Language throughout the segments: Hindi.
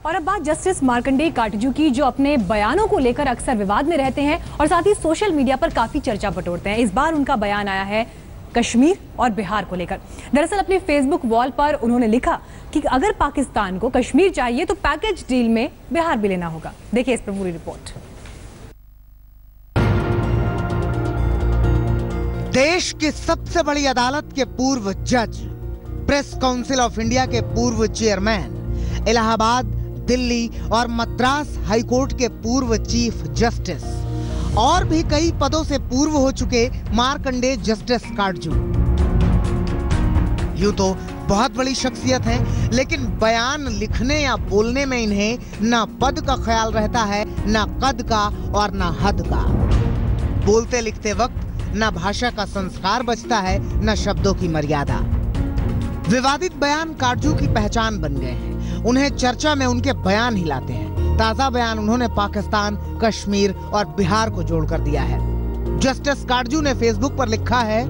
और अब बात जस्टिस मार्कंडेय काटजू की, जो अपने बयानों को लेकर अक्सर विवाद में रहते हैं और साथ ही सोशल मीडिया पर काफी चर्चा बटोरते हैं। इस बार उनका बयान आया है कश्मीर और बिहार को लेकर। दरअसल अपने फेसबुक वॉल पर उन्होंने लिखा कि अगर पाकिस्तान को कश्मीर चाहिए तो पैकेज डील में बिहार भी लेना होगा। देखिए इस पर पूरी रिपोर्ट। देश की सबसे बड़ी अदालत के पूर्व जज, प्रेस काउंसिल ऑफ इंडिया के पूर्व चेयरमैन, इलाहाबाद, दिल्ली और मद्रास हाईकोर्ट के पूर्व चीफ जस्टिस और भी कई पदों से पूर्व हो चुके मार्कंडेय जस्टिस काटजू यूं तो बहुत बड़ी शख्सियत हैं, लेकिन बयान लिखने या बोलने में इन्हें ना पद का ख्याल रहता है, ना कद का और ना हद का। बोलते लिखते वक्त ना भाषा का संस्कार बचता है, ना शब्दों की मर्यादा। विवादित बयान काटजू की पहचान बन गए हैं। उन्हें चर्चा में उनके बयान हिलाते हैं। ताजा बयान उन्होंने पाकिस्तान, कश्मीर और बिहार को जोड़कर दिया है। जस्टिस काटजू ने फेसबुक पर लिखा है,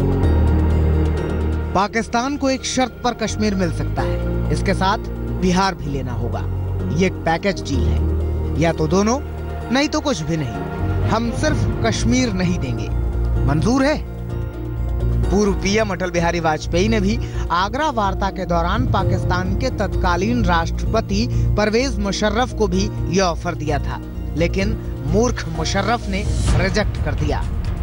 पाकिस्तान को एक शर्त पर कश्मीर मिल सकता है, इसके साथ बिहार भी लेना होगा। ये एक पैकेज डील है, या तो दोनों, नहीं तो कुछ भी नहीं। हम सिर्फ कश्मीर नहीं देंगे। मंजूर है? पूर्व पीएम अटल बिहारी वाजपेयी ने भी आगरा वार्ता के दौरान पाकिस्तान के तत्कालीन राष्ट्रपति परवेज मुशर्रफ को भी यह ऑफर दिया था, लेकिन मूर्ख मुशर्रफ ने रिजेक्ट कर दिया।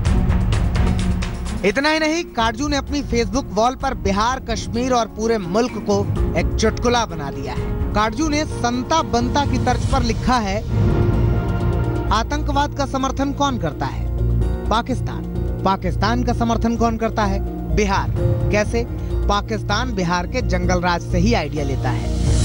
इतना ही नहीं, काटजू ने अपनी फेसबुक वॉल पर बिहार, कश्मीर और पूरे मुल्क को एक चुटकुला बना दिया है। काटजू ने संता बनता की तर्ज पर लिखा है, आतंकवाद का समर्थन कौन करता है? पाकिस्तान। पाकिस्तान का समर्थन कौन करता है? बिहार। कैसे? पाकिस्तान बिहार के जंगल राज से ही आइडिया लेता है।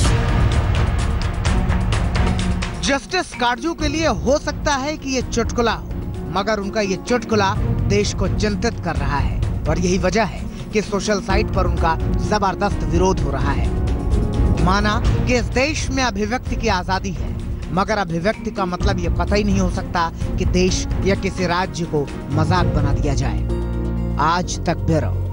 जस्टिस काटजू के लिए हो सकता है कि ये चुटकुला हो, मगर उनका ये चुटकुला देश को चिंतित कर रहा है और यही वजह है कि सोशल साइट पर उनका जबरदस्त विरोध हो रहा है। माना कि इस देश में अभिव्यक्ति की आजादी है, मगर अभिव्यक्ति का मतलब ये कतई नहीं हो सकता कि देश या किसी राज्य को मजाक बना दिया जाए। आज तक ब्यूरो।